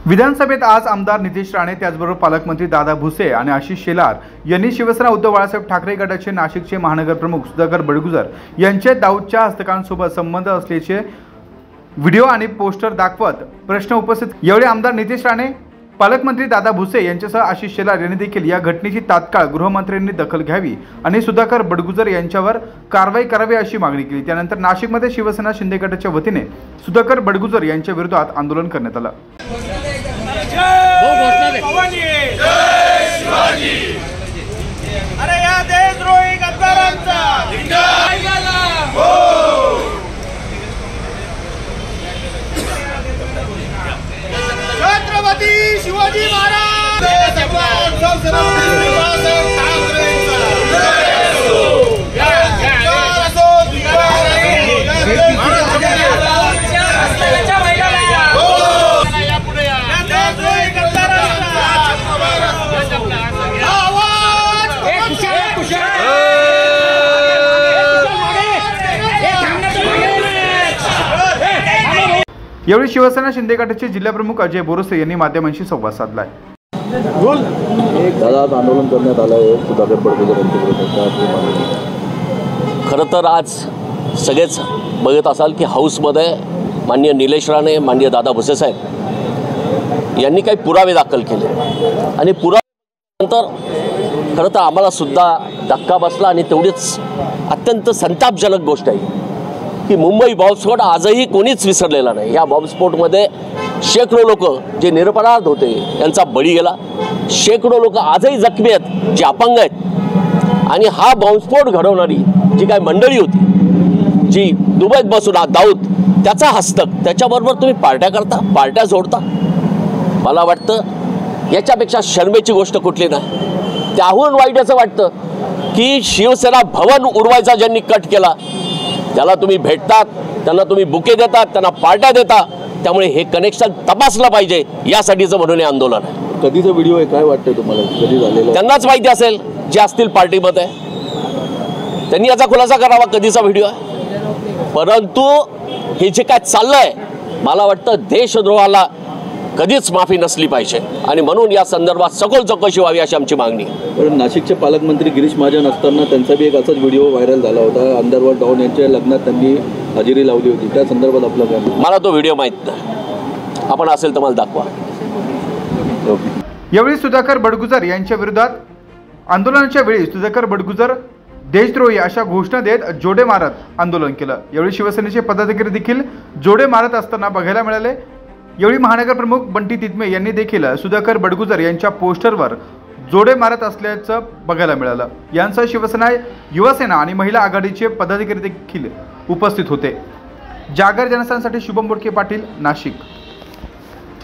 विधानसभेत आज आमदार नितेश राणे त्याचबरोबर पालकमंत्री दादा भुसे आणि आशिष शेलार यांनी शिवसेना उद्धव बाळासाहेब ठाकरे गटाचे नाशिकचे महानगर प्रमुख सुधाकर बडगुजर यांचे दाऊदच्या हस्तकांसोबत संबंध असल्याचे व्हिडिओ आणि पोस्टर दाखवत प्रश्न उपस्थित केले। यावेळी आमदार नितेश राणे, पालकमंत्री दादा भुसे यांच्यासह आशिष शेलार यांनी देखील या घटनेची तात्काळ गृहमंत्र्यांनी दखल घ्यावी आणि सुधाकर बडगुजर यांच्यावर कारवाई करावी अशी मागणी केली। त्यानंतर नाशिकमध्ये शिवसेना शिंदे गटाच्या वतीने सुधाकर बडगुजर यांच्या विरोधात आंदोलन करण्यात आलं। अरे या देशद्रोही गद्दारांचा छत्रपती शिवाजी महाराज यावेळी शिवसेना शिंदे गटाचे जिल्हाप्रमुख अजय बोरसे यांनी माध्यमांशी संवाद साधलाय। दादा आंदोलन करण्यात आलं आहे सुधाकर बडगुजर यांच्याविरोधात। खरं तर आज सगळेच बघत असाल की हाऊसमध्ये माननीय निलेश राणे, माननीय दादा भुसे साहेब यांनी काही पुरावे दाखल केले आणि पुराव्यानंतर खरं तर आम्हाला सुद्धा धक्का बसला आणि तेवढीच अत्यंत संतापजनक गोष्ट आहे की मुंबई बॉम्बस्फोट आजही कोणीच विसरलेला नाही। या बॉम्बस्फोटमध्ये शेकडो लोक जे निरपराध होते यांचा बळी गेला, शेकडो लोक आजही जखमी आहेत जे अपंग आहेत आणि हा बॉम्बस्फोट घडवणारी जी काही मंडळी होती जी दुबईत बसून दाऊद त्याचा हस्तक, त्याच्याबरोबर तुम्ही पार्ट्या करता, पार्ट्या जोडता। मला वाटतं याच्यापेक्षा शर्मेची गोष्ट कुठली नाही। त्याहून वाईट असं वाटतं की शिवसेना भवन उडवायचा ज्यांनी कट केला त्याला तुम्ही भेटतात, त्यांना तुम्ही बुके देतात, त्यांना पार्ट्या देता। त्यामुळे हे कनेक्शन तपासलं पाहिजे यासाठीचं म्हणून हे आंदोलन आहे। कधीचा व्हिडिओ आहे, काय वाटतंय तुम्हाला, कधी झालेला? त्यांनाच माहिती असेल जे असतील पार्टीमध्ये, त्यांनी याचा खुलासा करावा कधीचा व्हिडिओ आहे। परंतु हे जे काय चाललंय मला वाटतं देशद्रोहाला कधीच माफी नसली पाहिजे आणि म्हणून या संदर्भात सखोल चौकशी व्हावी अशी आमची मागणी आहे। पण नाशिकचे पालकमंत्री गिरीश महाजन असताना त्यांचा बी एक असाच व्हिडिओ व्हायरल झाला होता। अंडरवर्ल्ड डॉन यांच्या लग्नात त्यांनी हजेरी लावली होती, त्या संदर्भात आपलं काय? मला तो व्हिडिओ माहीत नाही, आपण असेल तर मला दाखवा। यावेळी सुधाकर बडगुजर यांच्या विरोधात आंदोलनाच्या वेळी सुधाकर बडगुजर देशद्रोही अशा घोषणा देत जोडे मारत आंदोलन केलं। यावेळी शिवसेनेचे पदाधिकारी देखील जोडे मारत असताना बघायला मिळाले। यावेळी महानगर प्रमुख बंटी तितमे यांनी देखील सुधाकर बडगुजर यांच्या पोस्टरवर जोडे मारत असल्याचं बघायला मिळालं। यांसह शिवसेना, युवासेना आणि महिला आघाडीचे पदाधिकारी देखील उपस्थित होते। जागर जनस्थानसाठी शुभम बोडके पाटील, नाशिक।